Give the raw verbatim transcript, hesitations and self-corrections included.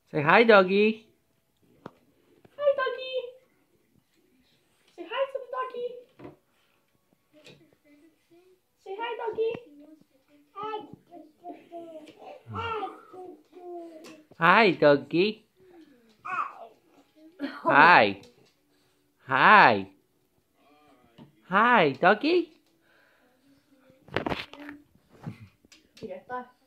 Say hi, doggie. Hi, doggie. Say hi to the doggie. Say hi, doggie. Hi, doggie. Hi. Hi. Hi, doggie. Diretta.